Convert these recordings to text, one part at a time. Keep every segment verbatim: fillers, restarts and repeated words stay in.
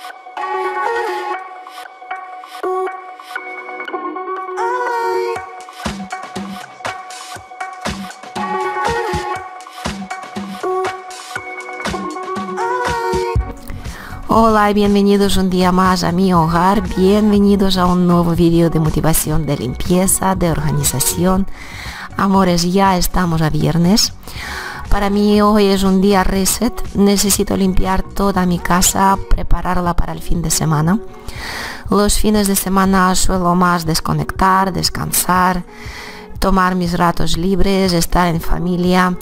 Hola y bienvenidos un día más a mi hogar, bienvenidos a un nuevo vídeo de motivación, de limpieza, de organización. Amores, ya estamos a viernes. Para mí hoy es un día reset, necesito limpiar toda mi casa, prepararla para el fin de semana. Los fines de semana suelo más desconectar, descansar, tomar mis ratos libres, estar en familia.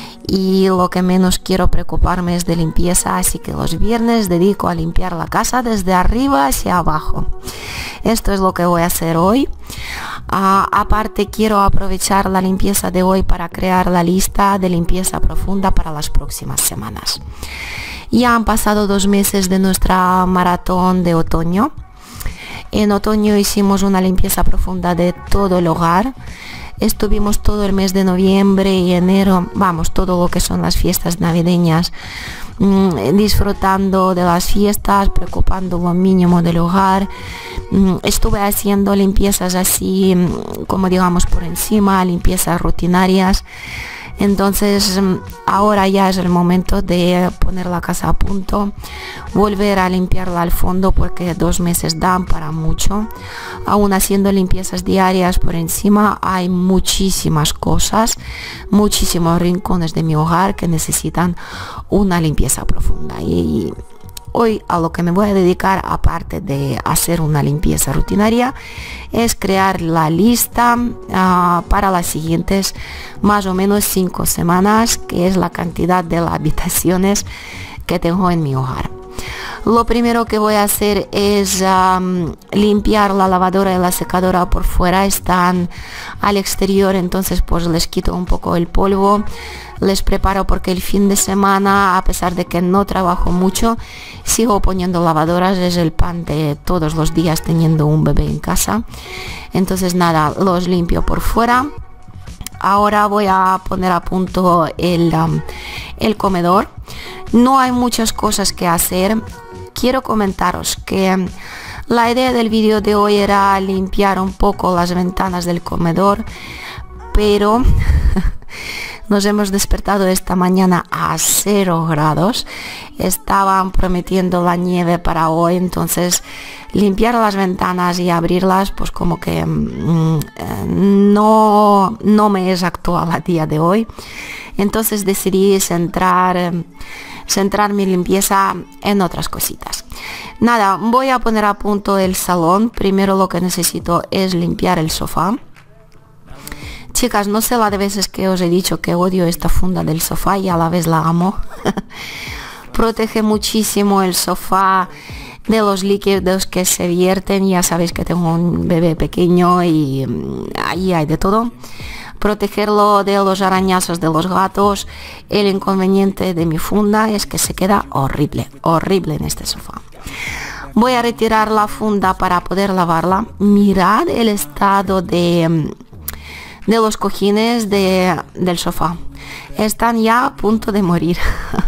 Y lo que menos quiero preocuparme es de limpieza, así que los viernes dedico a limpiar la casa desde arriba hacia abajo. Esto es lo que voy a hacer hoy. Uh, aparte quiero aprovechar la limpieza de hoy para crear la lista de limpieza profunda para las próximas semanas. Ya han pasado dos meses de nuestra maratón de otoño. En otoño hicimos una limpieza profunda de todo el hogar. Estuvimos todo el mes de noviembre y enero, vamos, todo lo que son las fiestas navideñas, mmm, disfrutando de las fiestas, preocupando lo mínimo del hogar. Mmm, estuve haciendo limpiezas así, mmm, como digamos por encima, limpiezas rutinarias. Entonces ahora ya es el momento de poner la casa a punto, volver a limpiarla al fondo porque dos meses dan para mucho. Aún haciendo limpiezas diarias por encima hay muchísimas cosas, muchísimos rincones de mi hogar que necesitan una limpieza profunda. Y hoy a lo que me voy a dedicar, aparte de hacer una limpieza rutinaria, es crear la lista uh, para las siguientes más o menos cinco semanas, que es la cantidad de las habitaciones que tengo en mi hogar. Lo primero que voy a hacer es um, limpiar la lavadora y la secadora por fuera. Están al exterior, entonces pues les quito un poco el polvo, les preparo porque el fin de semana, a pesar de que no trabajo mucho, sigo poniendo lavadoras, es el pan de todos los días teniendo un bebé en casa. Entonces nada, los limpio por fuera. Ahora voy a poner a punto el, um, el comedor. No hay muchas cosas que hacer. Quiero comentaros que la idea del vídeo de hoy era limpiar un poco las ventanas del comedor, pero nos hemos despertado esta mañana a cero grados. Estaban prometiendo la nieve para hoy, entonces limpiar las ventanas y abrirlas pues como que mmm, no, no me es actual a día de hoy. Entonces decidí centrar, centrar mi limpieza en otras cositas. Nada, voy a poner a punto el salón. Primero lo que necesito es limpiar el sofá. Chicas, no sé la de veces que os he dicho que odio esta funda del sofá y a la vez la amo. Protege muchísimo el sofá de los líquidos que se vierten. Ya sabéis que tengo un bebé pequeño y ahí hay de todo. Protegerlo de los arañazos de los gatos. El inconveniente de mi funda es que se queda horrible, horrible en este sofá. Voy a retirar la funda para poder lavarla. Mirad el estado de, de los cojines de, del sofá. Están ya a punto de morir.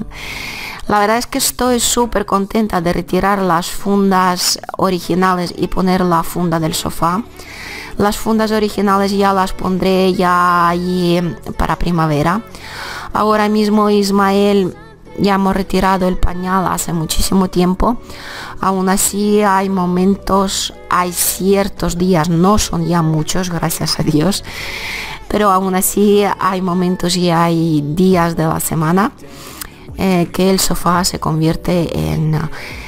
La verdad es que estoy súper contenta de retirar las fundas originales y poner la funda del sofá. Las fundas originales ya las pondré ya allí para primavera. Ahora mismo Ismael ya hemos retirado el pañal hace muchísimo tiempo. Aún así hay momentos, hay ciertos días, no son ya muchos, gracias a Dios, pero aún así hay momentos y hay días de la semana eh, que el sofá se convierte en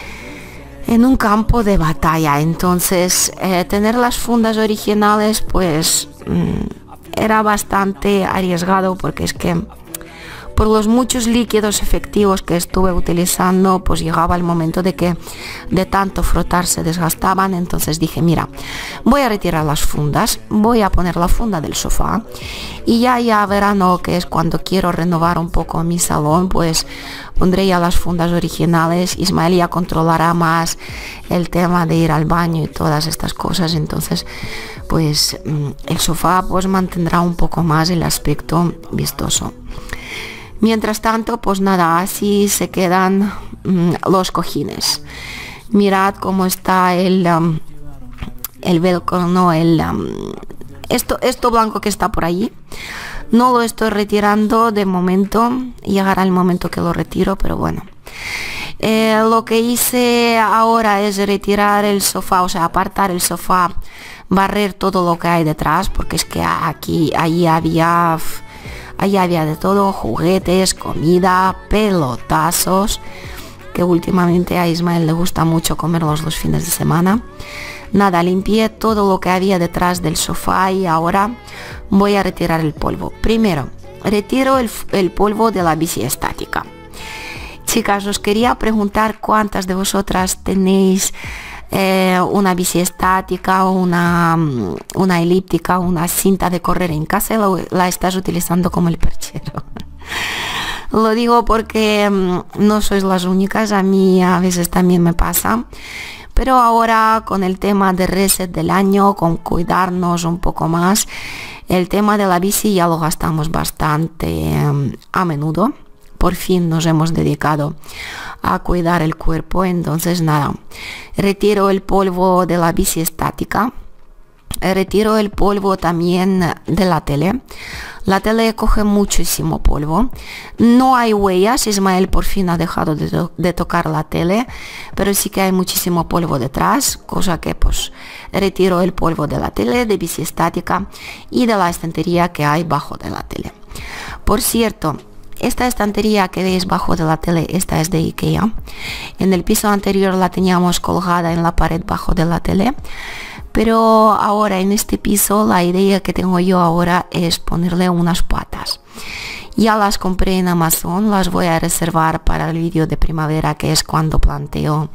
en un campo de batalla. Entonces eh, tener las fundas originales pues mmm, era bastante arriesgado porque es que por los muchos líquidos efectivos que estuve utilizando, pues llegaba el momento de que de tanto frotar se desgastaban. Entonces dije, mira, voy a retirar las fundas, voy a poner la funda del sofá y ya ya verano, que es cuando quiero renovar un poco mi salón, pues pondré ya las fundas originales. Ismael ya controlará más el tema de ir al baño y todas estas cosas. Entonces pues el sofá pues mantendrá un poco más el aspecto vistoso. Mientras tanto, pues nada, así se quedan mmm, los cojines. Mirad cómo está el, um, el velcro, no, el, um, esto, esto blanco que está por allí. No lo estoy retirando de momento, llegará el momento que lo retiro, pero bueno. Eh, lo que hice ahora es retirar el sofá, o sea, apartar el sofá, barrer todo lo que hay detrás, porque es que aquí, allí había, allí había de todo, juguetes, comida, pelotazos, que últimamente a Ismael le gusta mucho comerlos los fines de semana. Nada, limpié todo lo que había detrás del sofá y ahora voy a retirar el polvo. Primero, retiro el, el polvo de la bici estática. Chicas, os quería preguntar cuántas de vosotras tenéis eh, una bici estática, una, una elíptica, una cinta de correr en casa y la, la estás utilizando como el perchero. Lo digo porque um, no sois las únicas, a mí a veces también me pasa. Pero ahora con el tema de reset del año, con cuidarnos un poco más, el tema de la bici ya lo gastamos bastante um, a menudo. Por fin nos hemos dedicado a cuidar el cuerpo, entonces nada, retiro el polvo de la bici estática, retiro el polvo también de la tele. La tele coge muchísimo polvo, no hay huellas, Ismael por fin ha dejado de, to de tocar la tele, pero sí que hay muchísimo polvo detrás, cosa que pues retiro el polvo de la tele, de bici estática y de la estantería que hay bajo de la tele. Por cierto, esta estantería que veis bajo de la tele, esta es de IKEA. En el piso anterior la teníamos colgada en la pared bajo de la tele, pero ahora en este piso la idea que tengo yo ahora es ponerle unas patas. Ya las compré en Amazon, las voy a reservar para el vídeo de primavera, que es cuando planteo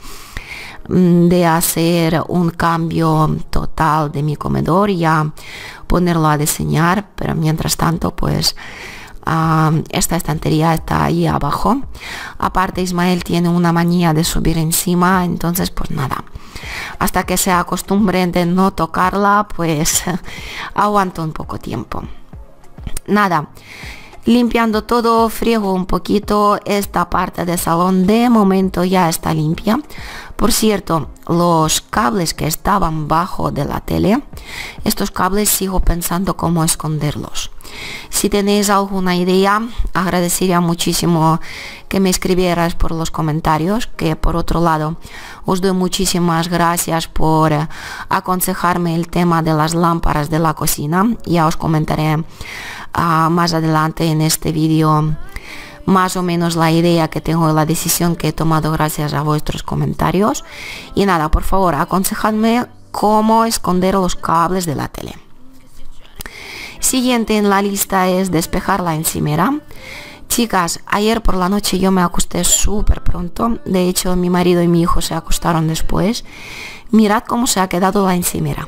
de hacer un cambio total de mi comedor y ya ponerlo a diseñar, pero mientras tanto pues Uh, esta estantería está ahí abajo. Aparte Ismael tiene una manía de subir encima, entonces pues nada, hasta que se acostumbre de no tocarla pues aguanto un poco tiempo. Nada, limpiando todo, friego un poquito. Esta parte del salón de momento ya está limpia. Por cierto, los cables que estaban bajo de la tele, estos cables sigo pensando cómo esconderlos. Si tenéis alguna idea, agradecería muchísimo que me escribieras por los comentarios, que por otro lado os doy muchísimas gracias por aconsejarme el tema de las lámparas de la cocina. Ya os comentaré uh, más adelante en este vídeo más o menos la idea que tengo, la decisión que he tomado gracias a vuestros comentarios. Y nada, por favor, aconsejadme cómo esconder los cables de la tele. Siguiente en la lista es despejar la encimera. Chicas, ayer por la noche yo me acosté súper pronto. De hecho, mi marido y mi hijo se acostaron después. Mirad cómo se ha quedado la encimera.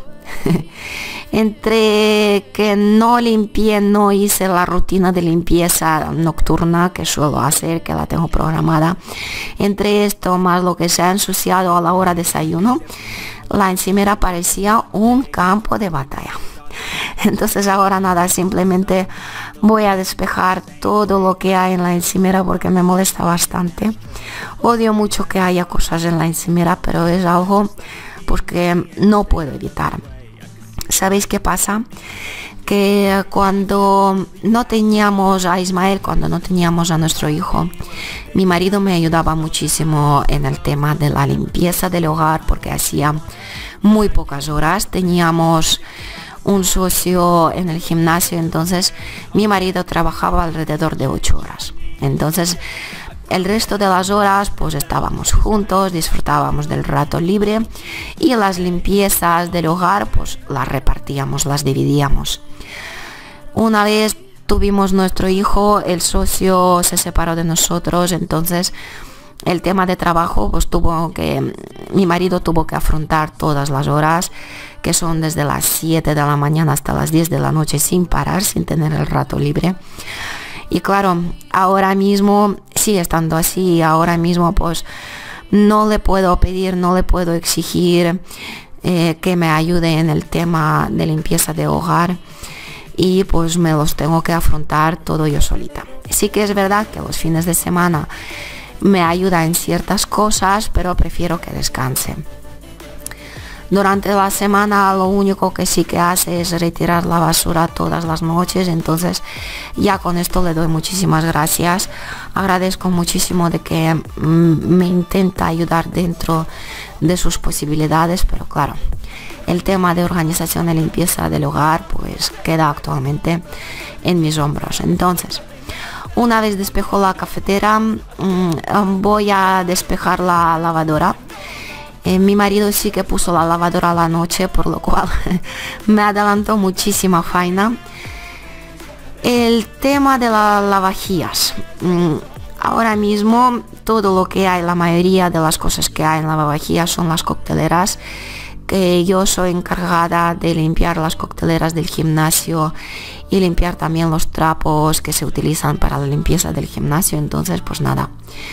Entre que no limpié, no hice la rutina de limpieza nocturna que suelo hacer, que la tengo programada, entre esto más lo que se ha ensuciado a la hora de desayuno, la encimera parecía un campo de batalla. Entonces ahora nada, simplemente voy a despejar todo lo que hay en la encimera porque me molesta bastante. Odio mucho que haya cosas en la encimera, pero es algo pues que no puedo evitar. ¿Sabéis qué pasa? Que cuando no teníamos a Ismael, cuando no teníamos a nuestro hijo, mi marido me ayudaba muchísimo en el tema de la limpieza del hogar porque hacía muy pocas horas. Teníamos un socio en el gimnasio, entonces mi marido trabajaba alrededor de ocho horas. Entonces el resto de las horas pues estábamos juntos, disfrutábamos del rato libre y las limpiezas del hogar pues las repartíamos, las dividíamos. Una vez tuvimos nuestro hijo, el socio se separó de nosotros, entonces el tema de trabajo pues tuvo que, mi marido tuvo que afrontar todas las horas, que son desde las siete de la mañana hasta las diez de la noche sin parar, sin tener el rato libre. Y claro, ahora mismo sigue estando así, ahora mismo pues no le puedo pedir, no le puedo exigir eh, que me ayude en el tema de limpieza de hogar y pues me los tengo que afrontar todo yo solita. Sí que es verdad que los fines de semana me ayuda en ciertas cosas, pero prefiero que descanse. Durante la semana lo único que sí que hace es retirar la basura todas las noches, entonces ya con esto le doy muchísimas gracias. Agradezco muchísimo de que mm, me intenta ayudar dentro de sus posibilidades, pero claro, el tema de organización y limpieza del hogar pues queda actualmente en mis hombros. Entonces, una vez despejo la cafetera, mmm, voy a despejar la lavadora. Eh, mi marido sí que puso la lavadora a la noche, por lo cual me adelantó muchísima faena. El tema de las lavavajillas. Mm, ahora mismo todo lo que hay, la mayoría de las cosas que hay en lavavajillas son las cocteleras, que yo soy encargada de limpiar las cocteleras del gimnasio y limpiar también los trapos que se utilizan para la limpieza del gimnasio. Entonces pues nada,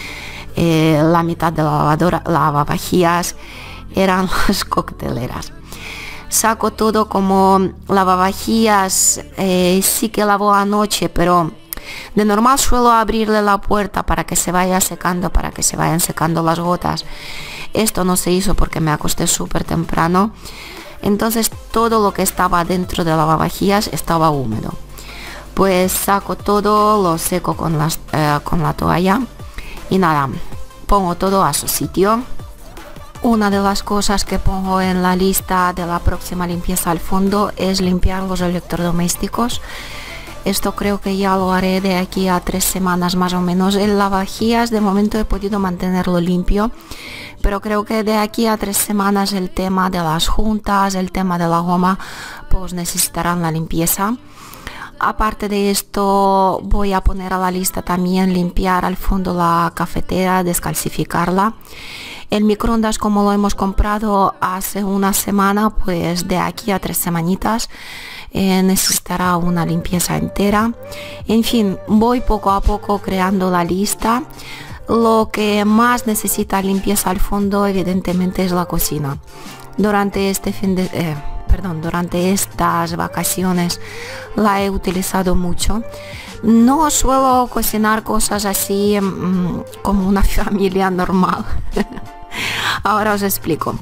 Eh, la mitad de la lavadora, lavavajillas eran las cocteleras. Saco todo como lavavajillas, eh, sí que lavó anoche, pero de normal suelo abrirle la puerta para que se vaya secando, para que se vayan secando las gotas. Esto no se hizo porque me acosté súper temprano, entonces todo lo que estaba dentro de lavavajillas estaba húmedo. Pues saco todo, lo seco con, las, eh, con la toalla. Y nada, pongo todo a su sitio. Una de las cosas que pongo en la lista de la próxima limpieza al fondo es limpiar los electrodomésticos. Esto creo que ya lo haré de aquí a tres semanas más o menos. El lavavajillas de momento he podido mantenerlo limpio, pero creo que de aquí a tres semanas el tema de las juntas, el tema de la goma, pues necesitarán la limpieza. Aparte de esto, voy a poner a la lista también limpiar al fondo la cafetera, descalcificarla. El microondas, como lo hemos comprado hace una semana, pues de aquí a tres semanitas eh, necesitará una limpieza entera. En fin, voy poco a poco creando la lista. Lo que más necesita limpieza al fondo evidentemente es la cocina. Durante este fin de... Eh, Perdón, durante estas vacaciones la he utilizado mucho. No suelo cocinar cosas así mmm, como una familia normal. Ahora os explico.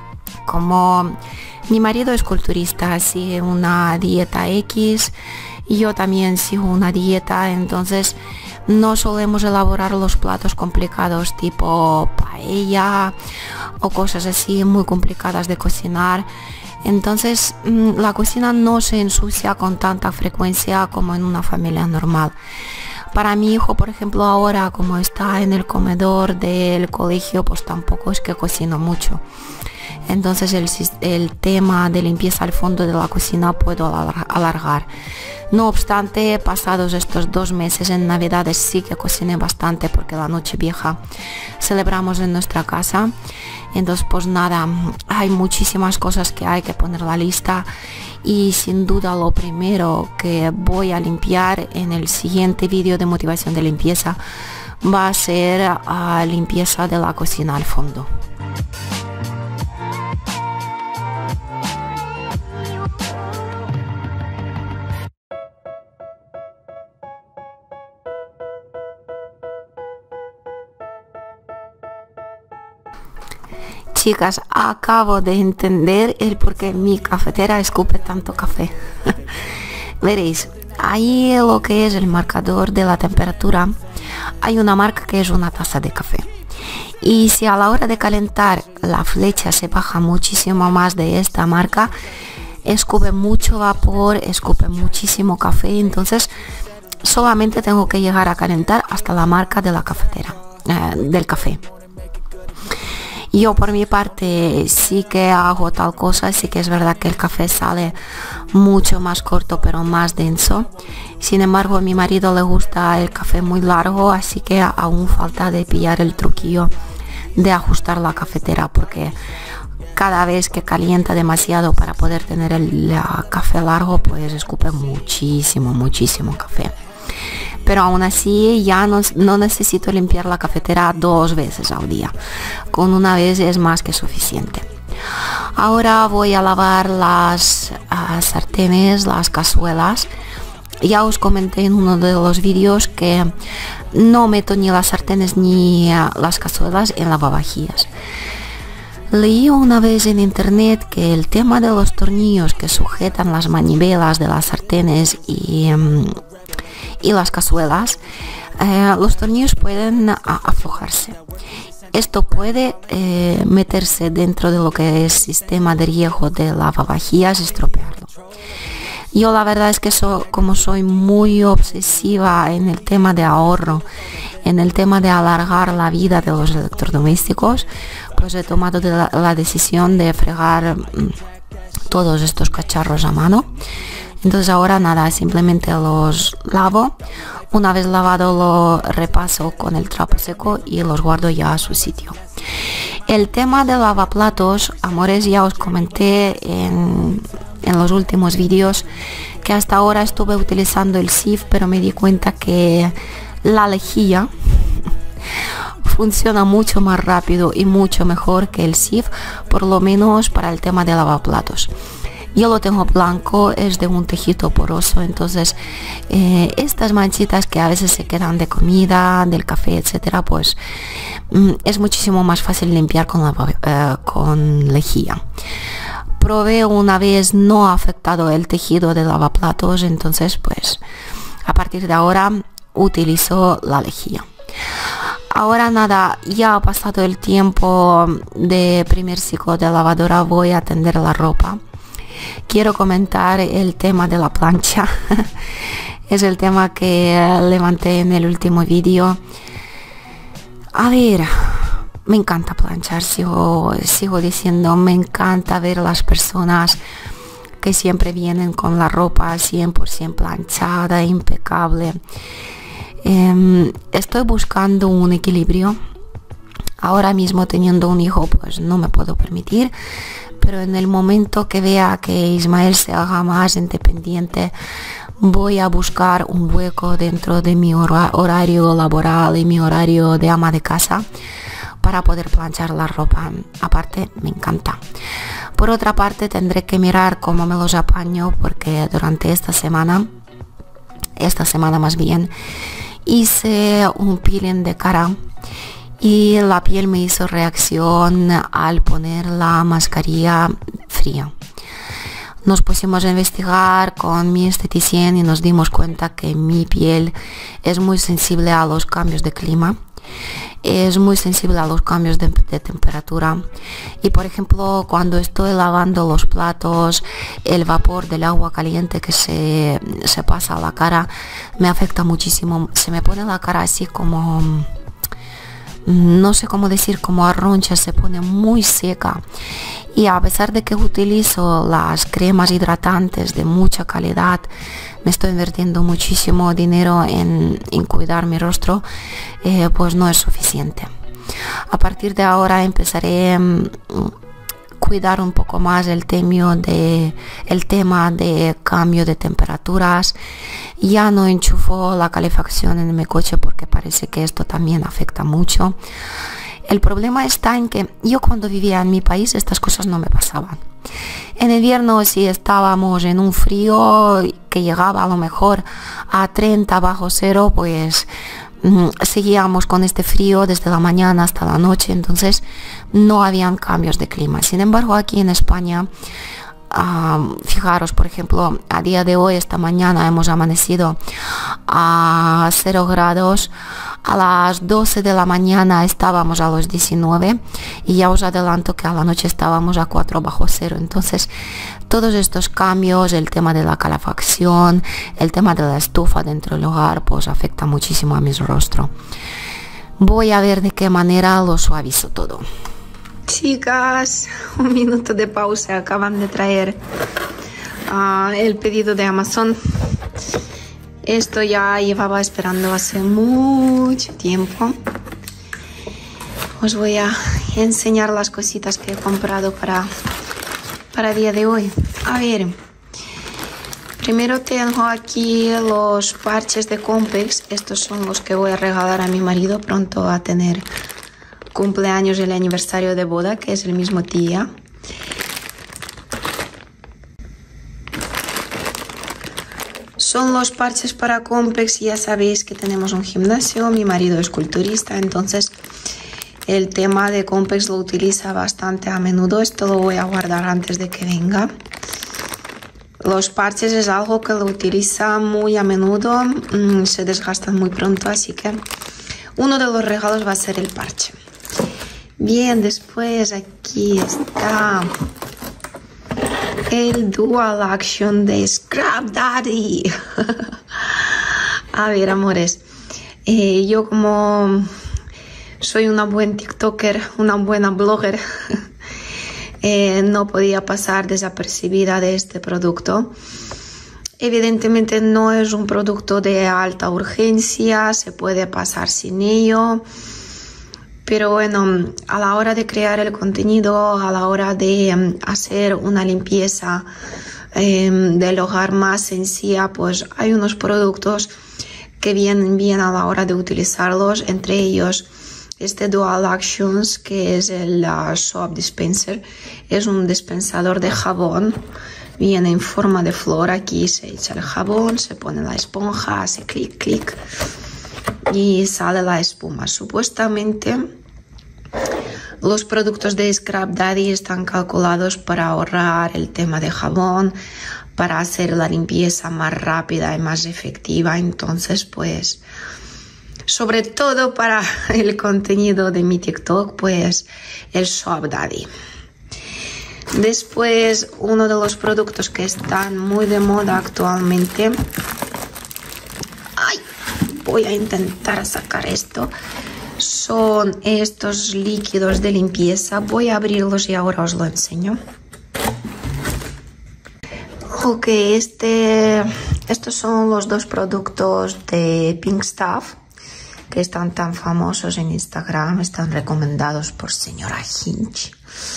Como mi marido es culturista, sigue una dieta X y yo también sigo una dieta, entonces no solemos elaborar los platos complicados tipo paella o cosas así muy complicadas de cocinar. Entonces la cocina no se ensucia con tanta frecuencia como en una familia normal. Para mi hijo, por ejemplo, ahora como está en el comedor del colegio, pues tampoco es que cocino mucho. Entonces el, el tema de limpieza al fondo de la cocina puedo alargar. No obstante, pasados estos dos meses en Navidades sí que cociné bastante porque la Nochevieja celebramos en nuestra casa. Entonces pues nada, hay muchísimas cosas que hay que poner en la lista y sin duda lo primero que voy a limpiar en el siguiente vídeo de motivación de limpieza va a ser la limpieza de la cocina al fondo. Chicas, acabo de entender el por qué mi cafetera escupe tanto café. Veréis, ahí lo que es el marcador de la temperatura, hay una marca que es una taza de café. Y si a la hora de calentar la flecha se baja muchísimo más de esta marca, escupe mucho vapor, escupe muchísimo café. Entonces solamente tengo que llegar a calentar hasta la marca de la cafetera, eh, del café. Yo por mi parte sí que hago tal cosa, sí que es verdad que el café sale mucho más corto pero más denso. Sin embargo, a mi marido le gusta el café muy largo, así que aún falta de pillar el truquillo de ajustar la cafetera, porque cada vez que calienta demasiado para poder tener el, el café largo, pues escupe muchísimo, muchísimo café. Pero aún así ya no, no necesito limpiar la cafetera dos veces al día. Con una vez es más que suficiente. Ahora voy a lavar las uh, sartenes, las cazuelas. ya os comenté en uno de los vídeos que no meto ni las sartenes ni las cazuelas en lavavajillas. Leí una vez en internet que el tema de los tornillos que sujetan las manivelas de las sartenes y, y las cazuelas, eh, los tornillos pueden aflojarse. Esto puede eh, meterse dentro de lo que es sistema de riego de lavavajillas y estropearlo. Yo la verdad es que so, como soy muy obsesiva en el tema de ahorro, en el tema de alargar la vida de los electrodomésticos, pues he tomado de la, la decisión de fregar mmm, todos estos cacharros a mano. Entonces ahora nada, simplemente los lavo. Una vez lavado lo repaso con el trapo seco y los guardo ya a su sitio. El tema de lavaplatos, amores, ya os comenté en, en los últimos vídeos que hasta ahora estuve utilizando el S I F, pero me di cuenta que la lejía funciona mucho más rápido y mucho mejor que el S I F, por lo menos para el tema de lavaplatos. Yo lo tengo blanco, es de un tejido poroso, entonces eh, estas manchitas que a veces se quedan de comida, del café, etcétera, pues mm, es muchísimo más fácil limpiar con, la, eh, con lejía. Probé una vez, no ha afectado el tejido de lavaplatos, entonces pues a partir de ahora utilizo la lejía. Ahora nada, ya ha pasado el tiempo de primer ciclo de lavadora, voy a tender la ropa. Quiero comentar el tema de la plancha. Es el tema que levanté en el último vídeo. A ver, me encanta planchar, sigo, sigo diciendo, me encanta ver las personas que siempre vienen con la ropa cien por ciento planchada, impecable. Eh, estoy buscando un equilibrio. Ahora mismo, teniendo un hijo, pues no me puedo permitir, pero en el momento que vea que Ismael se haga más independiente, voy a buscar un hueco dentro de mi hora horario laboral y mi horario de ama de casa para poder planchar la ropa. Aparte, me encanta. Por otra parte, tendré que mirar cómo me los apaño, porque durante esta semana, esta semana más bien, hice un peeling de cara y la piel me hizo reacción al poner la mascarilla fría. Nos pusimos a investigar con mi esteticien y nos dimos cuenta que mi piel es muy sensible a los cambios de clima, es muy sensible a los cambios de, de temperatura, y por ejemplo cuando estoy lavando los platos, el vapor del agua caliente que se, se pasa a la cara me afecta muchísimo. Se me pone la cara así como, no sé cómo decir, como a roncha, se pone muy seca. Y a pesar de que utilizo las cremas hidratantes de mucha calidad, me estoy invirtiendo muchísimo dinero en, en cuidar mi rostro, eh, pues no es suficiente. A partir de ahora empezaré a um, cuidar un poco más el, temio de, el tema de cambio de temperaturas. Ya no enchufo la calefacción en mi coche porque parece que esto también afecta mucho. El problema está en que yo cuando vivía en mi país estas cosas no me pasaban. En invierno, si estábamos en un frío que llegaba a lo mejor a treinta bajo cero, pues mmm, seguíamos con este frío desde la mañana hasta la noche, entonces no habían cambios de clima. Sin embargo, aquí en España, Uh, fijaros, por ejemplo, a día de hoy, esta mañana hemos amanecido a cero grados, a las doce de la mañana estábamos a los diecinueve y ya os adelanto que a la noche estábamos a cuatro bajo cero. Entonces todos estos cambios, el tema de la calefacción, el tema de la estufa dentro del hogar, pues afecta muchísimo a mi rostro. Voy a ver de qué manera lo suavizo todo. Chicas, un minuto de pausa, acaban de traer uh, el pedido de Amazon. Esto ya llevaba esperando hace mucho tiempo. Os voy a enseñar las cositas que he comprado para, para el día de hoy. A ver, primero tengo aquí los parches de Compex. Estos son los que voy a regalar a mi marido, pronto a tener cumpleaños, el aniversario de boda, que es el mismo día. Son los parches para Compex. Ya sabéis que tenemos un gimnasio, mi marido es culturista, entonces el tema de Compex lo utiliza bastante a menudo. Esto lo voy a guardar antes de que venga. Los parches es algo que lo utiliza muy a menudo, mmm, se desgastan muy pronto, así que uno de los regalos va a ser el parche. Bien, después aquí está el Dual Action de Scrap Daddy. A ver, amores, eh, yo como soy una buena TikToker, una buena blogger, eh, no podía pasar desapercibida de este producto. Evidentemente no es un producto de alta urgencia, se puede pasar sin ello. Pero bueno, a la hora de crear el contenido, a la hora de um, hacer una limpieza um, del hogar más sencilla, pues hay unos productos que vienen bien a la hora de utilizarlos. Entre ellos, este Dual Actions, que es el uh, Soap Dispenser. Es un dispensador de jabón. Viene en forma de flor. Aquí se echa el jabón, se pone la esponja, hace clic, clic. Y sale la espuma. Supuestamente los productos de Scrap Daddy están calculados para ahorrar el tema de jabón, para hacer la limpieza más rápida y más efectiva. Entonces, pues, sobre todo para el contenido de mi TikTok, pues el Soap Daddy. Después, uno de los productos que están muy de moda actualmente. ¡Ay! Voy a intentar sacar esto. Son estos líquidos de limpieza. Voy a abrirlos y ahora os lo enseño. Ok, este, estos son los dos productos de Pink Stuff que están tan famosos en Instagram. Están recomendados por señora Hinch.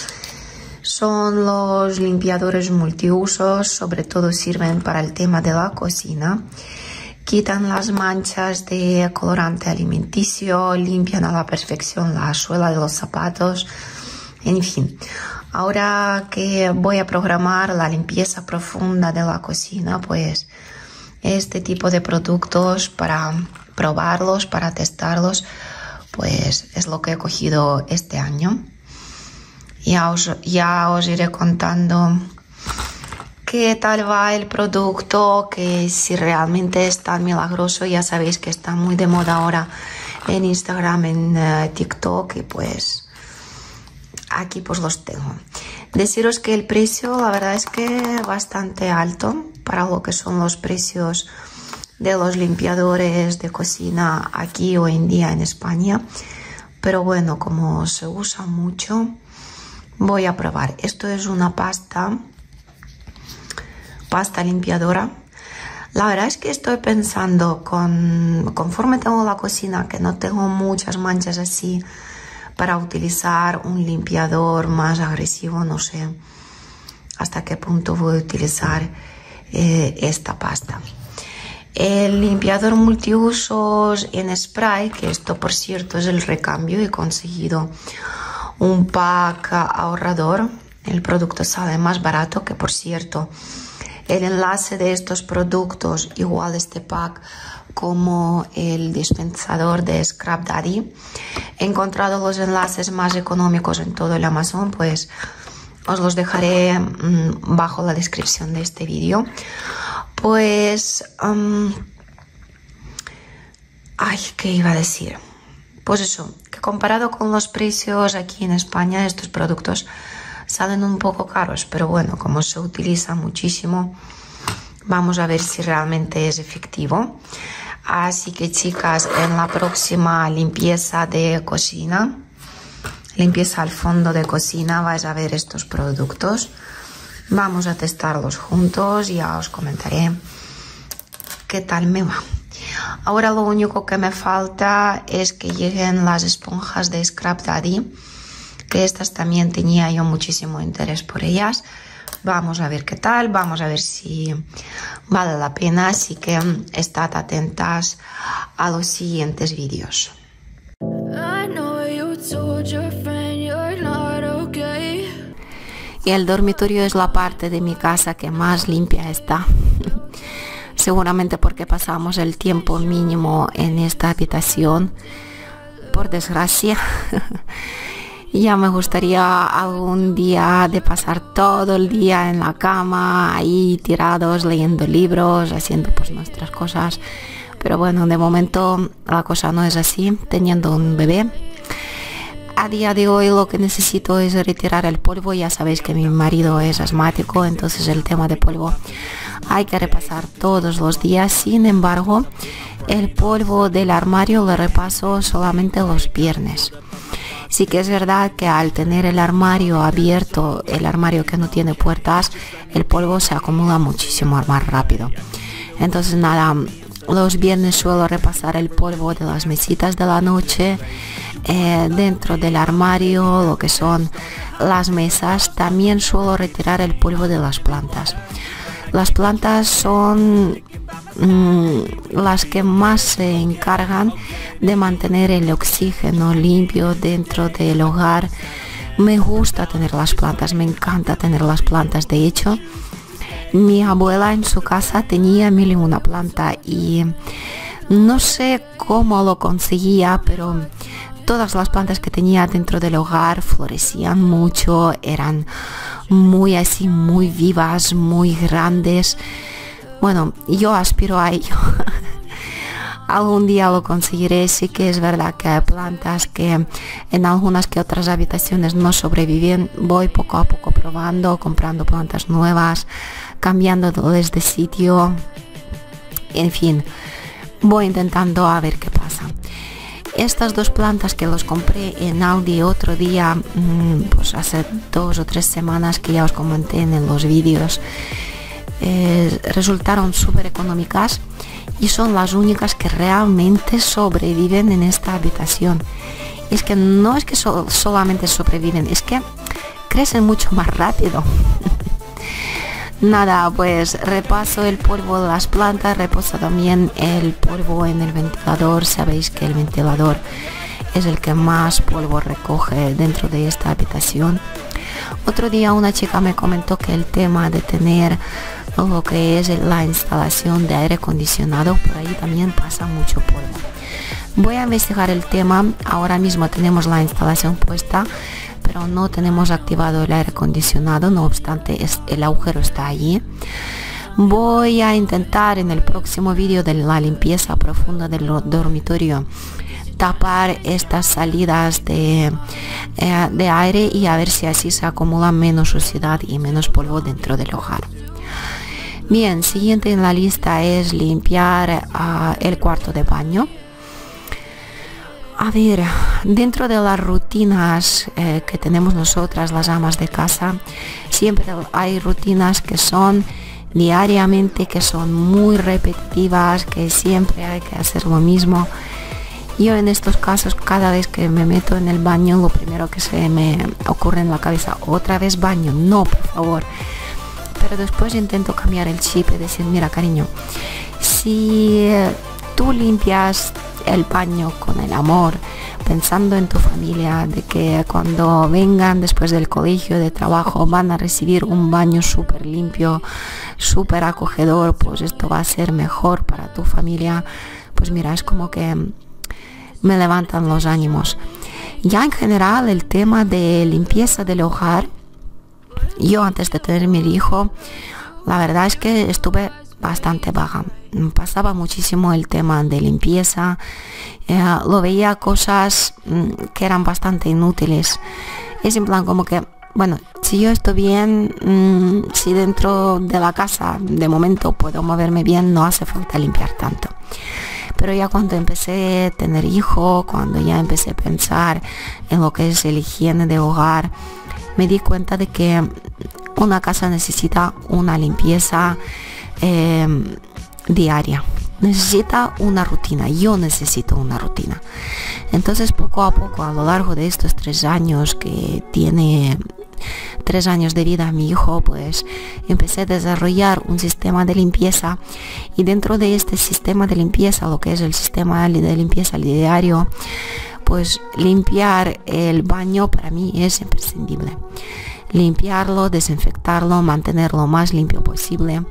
Son los limpiadores multiusos. Sobre todo sirven para el tema de la cocina. Quitan las manchas de colorante alimenticio, limpian a la perfección la suela de los zapatos, en fin. Ahora que voy a programar la limpieza profunda de la cocina, pues este tipo de productos para probarlos, para testarlos, pues es lo que he cogido este año. Ya os, ya os iré contando qué tal va el producto, que si realmente es tan milagroso. Ya sabéis que está muy de moda ahora en Instagram, en uh, TikTok, y pues aquí pues los tengo. Deciros que el precio, la verdad es que bastante alto para lo que son los precios de los limpiadores de cocina aquí hoy en día en España. Pero bueno, como se usa mucho, voy a probar. Esto es una pasta. Pasta limpiadora. La verdad es que estoy pensando, con, conforme tengo la cocina, que no tengo muchas manchas así, para utilizar un limpiador más agresivo. No sé hasta qué punto voy a utilizar eh, esta pasta. El limpiador multiusos en spray, que esto por cierto es el recambio, he conseguido un pack ahorrador. El producto sale más barato, que por cierto el enlace de estos productos, igual este pack como el dispensador de Scrap Daddy. He encontrado los enlaces más económicos en todo el Amazon, pues os los dejaré mmm, bajo la descripción de este vídeo. Pues, um, ay, ¿qué iba a decir? Pues eso, que comparado con los precios aquí en España, estos productos salen un poco caros, pero bueno, como se utiliza muchísimo, vamos a ver si realmente es efectivo. Así que, chicas, en la próxima limpieza de cocina, limpieza al fondo de cocina, vais a ver estos productos. Vamos a testarlos juntos y ya os comentaré qué tal me va. Ahora lo único que me falta es que lleguen las esponjas de Scrap Daddy, que estas también tenía yo muchísimo interés por ellas. Vamos a ver qué tal, vamos a ver si vale la pena, así que estad atentas a los siguientes vídeos. Y el dormitorio es la parte de mi casa que más limpia está. seguramente porque pasamos el tiempo mínimo en esta habitación, por desgracia. Ya me gustaría algún día de pasar todo el día en la cama, ahí tirados, leyendo libros, haciendo pues nuestras cosas. Pero bueno, de momento la cosa no es así, teniendo un bebé. A día de hoy lo que necesito es retirar el polvo. Ya sabéis que mi marido es asmático, entonces el tema de polvo hay que repasar todos los días. Sin embargo, el polvo del armario lo repaso solamente los viernes. Sí que es verdad que al tener el armario abierto, el armario que no tiene puertas, el polvo se acumula muchísimo más rápido. Entonces nada, los viernes suelo repasar el polvo de las mesitas de la noche, eh, dentro del armario, lo que son las mesas. También suelo retirar el polvo de las plantas. Las plantas son mmm, las que más se encargan de mantener el oxígeno limpio dentro del hogar. Me gusta tener las plantas, me encanta tener las plantas. De hecho, mi abuela en su casa tenía mil y una planta y no sé cómo lo conseguía, pero todas las plantas que tenía dentro del hogar florecían mucho, eran muy así, muy vivas, muy grandes. Bueno, yo aspiro a ello. Algún día lo conseguiré. Sí que es verdad que hay plantas que en algunas que otras habitaciones no sobreviven. Voy poco a poco probando, comprando plantas nuevas, cambiándoles de sitio. En fin, voy intentando a ver qué pasa. Estas dos plantas que los compré en Aldi otro día, pues hace dos o tres semanas, que ya os comenté en los vídeos, eh, resultaron súper económicas y son las únicas que realmente sobreviven en esta habitación. Es que no es que so solamente sobreviven, es que crecen mucho más rápido. Nada, pues repaso el polvo de las plantas, repaso también el polvo en el ventilador. Sabéis que el ventilador es el que más polvo recoge dentro de esta habitación. Otro día una chica me comentó que el tema de tener lo que es la instalación de aire acondicionado, por ahí también pasa mucho polvo. Voy a investigar el tema. Ahora mismo tenemos la instalación puesta, pero no tenemos activado el aire acondicionado. No obstante, es, el agujero está allí. Voy a intentar en el próximo vídeo de la limpieza profunda del dormitorio tapar estas salidas de, eh, de aire y a ver si así se acumula menos suciedad y menos polvo dentro del hogar. Bien, siguiente en la lista es limpiar uh, el cuarto de baño. A ver, dentro de las rutinas eh, que tenemos nosotras, las amas de casa, siempre hay rutinas que son diariamente, que son muy repetitivas, que siempre hay que hacer lo mismo. Yo en estos casos, cada vez que me meto en el baño, lo primero que se me ocurre en la cabeza, otra vez baño, no, por favor. Pero después intento cambiar el chip y decir, mira cariño, si tú limpias el baño con el amor, pensando en tu familia, de que cuando vengan después del colegio, de trabajo, van a recibir un baño súper limpio, súper acogedor, pues esto va a ser mejor para tu familia. Pues mira, es como que me levantan los ánimos. Ya en general el tema de limpieza del hogar, yo antes de tener mi hijo, la verdad es que estuve bastante baja. Pasaba muchísimo el tema de limpieza, eh, lo veía cosas mm, que eran bastante inútiles. Es en plan como que, bueno, si yo estoy bien, mmm, si dentro de la casa de momento puedo moverme bien, no hace falta limpiar tanto. Pero ya cuando empecé a tener hijo, cuando ya empecé a pensar en lo que es el higiene de hogar, me di cuenta de que una casa necesita una limpieza eh, diaria, necesita una rutina. Yo necesito una rutina. Entonces poco a poco, a lo largo de estos tres años que tiene tres años de vida mi hijo, pues empecé a desarrollar un sistema de limpieza, y dentro de este sistema de limpieza, lo que es el sistema de limpieza diario, pues limpiar el baño para mí es imprescindible. Limpiarlo, desinfectarlo, mantenerlo lo más limpio posible.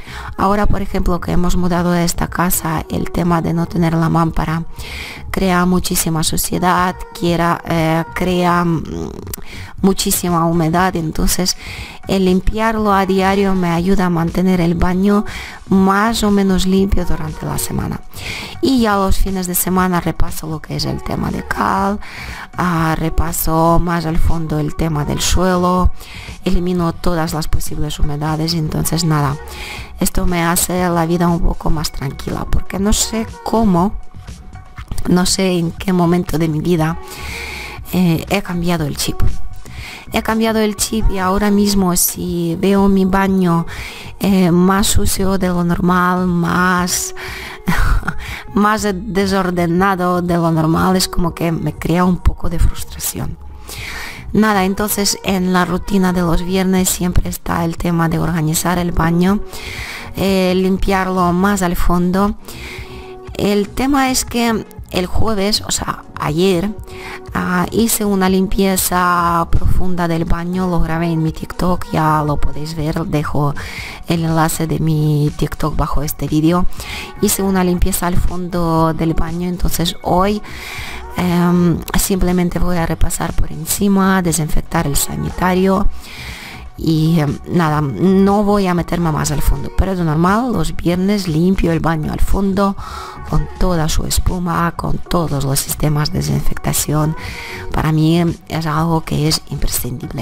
Ahora, por ejemplo, que hemos mudado a esta casa, el tema de no tener la lámpara crea muchísima suciedad, quiera, eh, crea mm, muchísima humedad, entonces el limpiarlo a diario me ayuda a mantener el baño más o menos limpio durante la semana. Y ya los fines de semana repaso lo que es el tema de cal, uh, repaso más al fondo el tema del suelo, elimino todas las posibles humedades. Entonces nada, esto me hace la vida un poco más tranquila, porque no sé cómo, no sé en qué momento de mi vida eh, he cambiado el chip. He cambiado el chip y ahora mismo si veo mi baño eh, más sucio de lo normal, más, más desordenado de lo normal, es como que me crea un poco de frustración. Nada, entonces en la rutina de los viernes siempre está el tema de organizar el baño, eh, limpiarlo más al fondo. El tema es que el jueves, o sea, ayer, uh, hice una limpieza profunda del baño, lo grabé en mi TikTok, ya lo podéis ver, dejo el enlace de mi TikTok bajo este vídeo. Hice una limpieza al fondo del baño, entonces hoy um, simplemente voy a repasar por encima, desinfectar el sanitario. Y um, nada, no voy a meterme más al fondo, pero de normal los viernes limpio el baño al fondo con toda su espuma, con todos los sistemas de desinfectación. Para mí es algo que es imprescindible.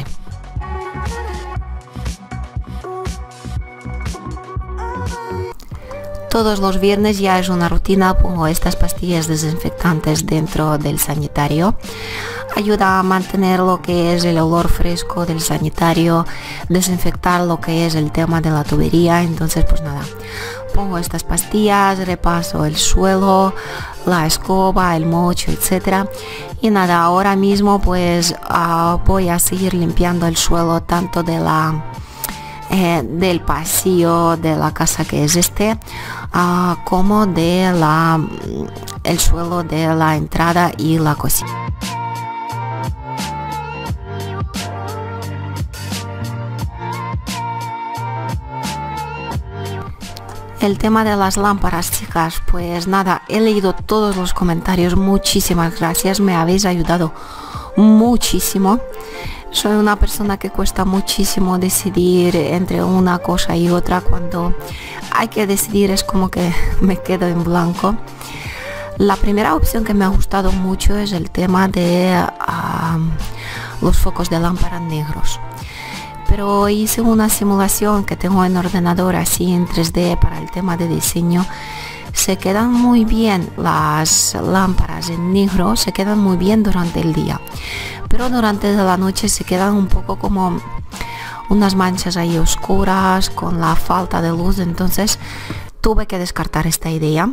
Todos los viernes ya es una rutina, pongo estas pastillas desinfectantes dentro del sanitario. Ayuda a mantener lo que es el olor fresco del sanitario, desinfectar lo que es el tema de la tubería. Entonces pues nada, pongo estas pastillas, repaso el suelo, la escoba, el mocho, etcétera. Y nada, ahora mismo pues uh, voy a seguir limpiando el suelo tanto de la eh, del pasillo de la casa que es este, uh, como de la el suelo de la entrada y la cocina. El tema de las lámparas, chicas, pues nada, he leído todos los comentarios, muchísimas gracias, me habéis ayudado muchísimo. Soy una persona que cuesta muchísimo decidir entre una cosa y otra. Cuando hay que decidir es como que me quedo en blanco. La primera opción que me ha gustado mucho es el tema de uh, los focos de lámpara negros. Pero hice una simulación que tengo en ordenador así en tres D para el tema de diseño. Se quedan muy bien las lámparas en negro, se quedan muy bien durante el día, pero durante la noche se quedan un poco como unas manchas ahí oscuras con la falta de luz. Entonces tuve que descartar esta idea.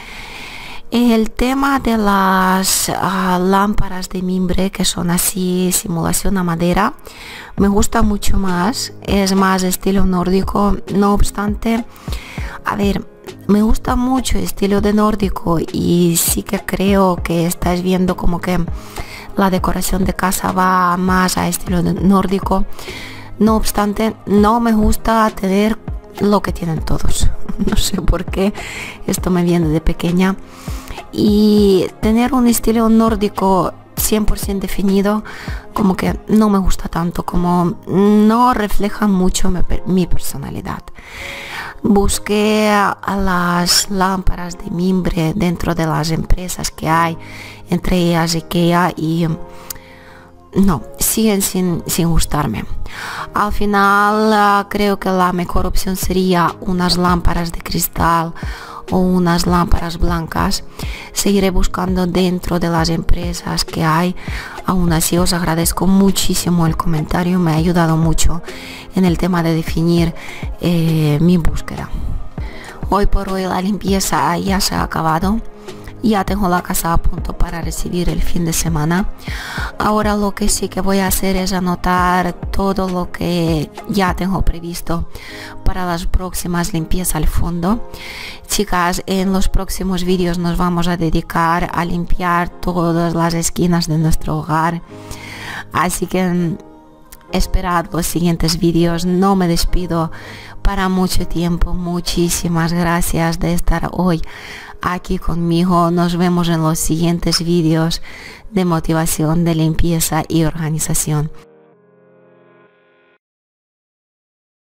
El tema de las uh, lámparas de mimbre, que son así simulación a madera, me gusta mucho más, es más estilo nórdico. No obstante, a ver, me gusta mucho el estilo de nórdico y sí que creo que estáis viendo como que la decoración de casa va más a estilo de nórdico. No obstante, no me gusta tener lo que tienen todos. No sé por qué, esto me viene de pequeña. Y tener un estilo nórdico cien por ciento definido como que no me gusta tanto, como no refleja mucho mi, mi personalidad. Busqué a, a las lámparas de mimbre dentro de las empresas que hay, entre ellas IKEA, y no, siguen sin, sin gustarme. Al final uh, creo que la mejor opción sería unas lámparas de cristal o unas lámparas blancas. Seguiré buscando dentro de las empresas que hay. Aún así os agradezco muchísimo el comentario, me ha ayudado mucho en el tema de definir eh, mi búsqueda. Hoy por hoy la limpieza ya se ha acabado. Ya tengo la casa a punto para recibir el fin de semana. Ahora lo que sí que voy a hacer es anotar todo lo que ya tengo previsto para las próximas limpiezas al fondo. Chicas, en los próximos vídeos nos vamos a dedicar a limpiar todas las esquinas de nuestro hogar. Así que Esperad los siguientes vídeos. No me despido para mucho tiempo. Muchísimas gracias de estar hoy aquí conmigo. Nos vemos en los siguientes vídeos de motivación, de limpieza y organización.